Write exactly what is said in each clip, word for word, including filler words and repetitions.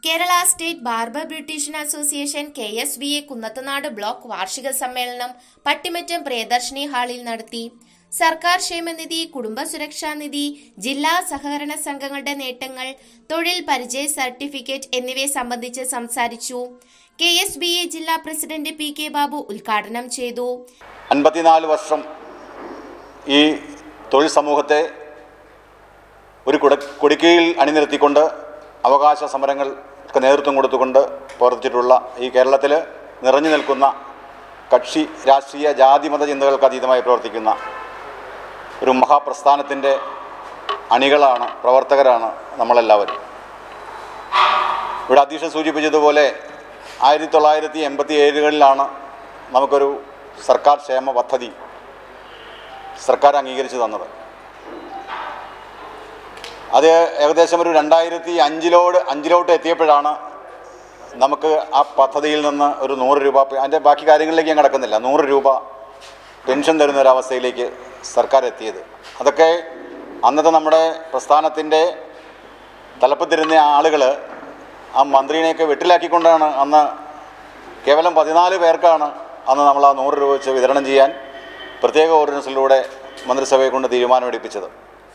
Kerala state barber beautician association K S B A Kunnathunad block വാർഷിക സമ്മേളനം പട്ടിമറ്റം പ്രിയദർശിനി ഹാളിൽ നടത്തി. സർക്കാർ ക്ഷേമനിധി, കുടുംബ സുരക്ഷാ നിധി, ജില്ലാ സഹകരണ സംഘങ്ങളുടെ നേട്ടങ്ങൾ, തൊഴിൽ പരിചയ സർട്ടിഫിക്കറ്റ് എന്നിവയെ സംബന്ധിച്ച് സംസാരിച്ചു. കെ എസ് ബി എ ജില്ലാ പ്രസിഡന്റ് പി കെ ബാബു ഉദ്ഘാടനം ചെയ്തു. അൻപത്തിനാല് വർഷം ഈ തൊഴിൽ സമൂഹത്തെ ഒരു കൊടിക്കീഴിൽ അണിനിരത്തിക്കൊണ്ട് അവകാശ സമരങ്ങൾക്ക് നേതൃത്വം കൊടുത്തുകൊണ്ട് പ്രവർത്തിച്ചിട്ടുള്ള ഈ കേരളത്തിൽ നിറഞ്ഞു നിൽക്കുന്ന കക്ഷി രാഷ്ട്രീയ ജാതിമത ചിന്തകൾക്ക് അതീതമായി പ്രവർത്തിക്കുന്ന ഒരു മഹാപ്രസ്ഥാനത്തിൻ്റെ അണികളാണ്, പ്രവർത്തകരാണ് നമ്മളെല്ലാവരും. ഇവിടെ അധ്യക്ഷൻ സൂചിപ്പിച്ചതുപോലെ ആയിരത്തി തൊള്ളായിരത്തി എൺപത്തി ഏഴുകളിലാണ് നമുക്കൊരു സർക്കാർ ക്ഷേമ പദ്ധതി സർക്കാർ അംഗീകരിച്ചു തന്നത്. അത് ഏകദേശം ഒരു രണ്ടായിരത്തി അഞ്ചിലോട് അഞ്ചിലോട്ട് എത്തിയപ്പോഴാണ് നമുക്ക് ആ പദ്ധതിയിൽ നിന്ന് ഒരു നൂറ് രൂപ, അതിൻ്റെ ബാക്കി കാര്യങ്ങളിലേക്ക് ഞാൻ കിടക്കുന്നില്ല, നൂറ് രൂപ പെൻഷൻ തരുന്ന ഒരവസ്ഥയിലേക്ക് സർക്കാർ എത്തിയത്. അതൊക്കെ അന്നത്തെ നമ്മുടെ പ്രസ്ഥാനത്തിൻ്റെ തലപ്പത്തിരുന്ന ആളുകൾ ആ മന്ത്രിനെയൊക്കെ വെട്ടിലാക്കിക്കൊണ്ടാണ് അന്ന് കേവലം പതിനാല് പേർക്കാണ് അന്ന് നമ്മൾ ആ നൂറ് രൂപ വെച്ച് വിതരണം ചെയ്യാൻ പ്രത്യേക ഓർഡിനൻസിലൂടെ മന്ത്രിസഭയെ കൊണ്ട് തീരുമാനമെടുപ്പിച്ചത്.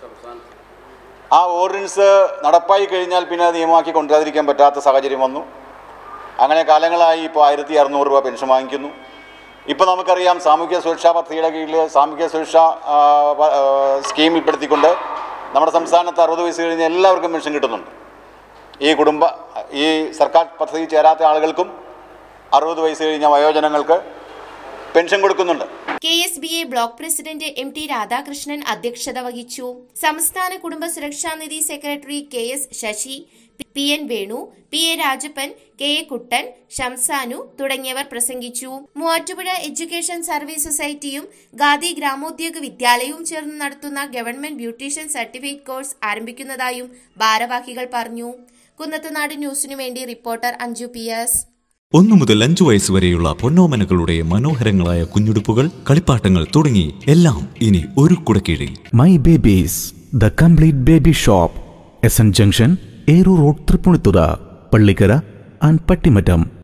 ആ ഓർഡിനൻസ് നടപ്പായി കഴിഞ്ഞാൽ പിന്നെ അത് നിയമമാക്കി കൊണ്ടുവരാതിരിക്കാൻ പറ്റാത്ത സാഹചര്യം വന്നു. അങ്ങനെ കാലങ്ങളായി ഇപ്പോൾ ആയിരത്തി അറുന്നൂറ് രൂപ പെൻഷൻ വാങ്ങിക്കുന്നു. ഇപ്പോൾ നമുക്കറിയാം, സാമൂഹ്യ സുരക്ഷാ പദ്ധതിയുടെ കീഴിൽ സാമൂഹ്യ സുരക്ഷാ സ്കീമിൽ പെടുത്തിക്കൊണ്ട് നമ്മുടെ സംസ്ഥാനത്ത് അറുപത് വയസ്സ് കഴിഞ്ഞ് എല്ലാവർക്കും പെൻഷൻ കിട്ടുന്നുണ്ട്. ഈ കുടുംബ ഈ സർക്കാർ പദ്ധതി ചേരാത്ത ആളുകൾക്കും അറുപത് വയസ്സ് കഴിഞ്ഞ വയോജനങ്ങൾക്ക് പെൻഷൻ കൊടുക്കുന്നുണ്ട്. K S B A block president M T Radhakrishnan അധ്യക്ഷത വഹിച്ചു. സംസ്ഥാന കുടുംബ സുരക്ഷാ നിധി secretary K S Sasi, P N Venu, P A Rajappan, K A Kuttan, Shamsanu തുടങ്ങിയവർ പ്രസംഗിച്ചു. മൂവാറ്റുപുഴ എഡ്യൂക്കേഷൻ സർവീസ് സൊസൈറ്റിയും ഗാന്ധി ഗ്രാമോദ്യോഗ വിദ്യാലയവും ചേർന്ന് നടത്തുന്ന ഗവൺമെന്റ് ബ്യൂട്ടീഷ്യൻ സർട്ടിഫിക്കറ്റ് കോഴ്സ് ആരംഭിക്കുന്നതായും ഭാരവാഹികൾ പറഞ്ഞു. കുന്നത്തുനാട് ന്യൂസിനു വേണ്ടി റിപ്പോർട്ടർ അഞ്ജു പി എസ്. ഒന്നു മുതൽ അഞ്ചു വയസ്സ് വരെയുള്ള പൊന്നോമനകളുടെ മനോഹരങ്ങളായ കുഞ്ഞുടുപ്പുകൾ, കളിപ്പാട്ടങ്ങൾ തുടങ്ങി എല്ലാം ഇനി ഒരു കുടക്കീഴിൽ. My babies, the complete baby shop, S N junction, Eroor road, Tripunithura, Pallikkara and Pattimattom.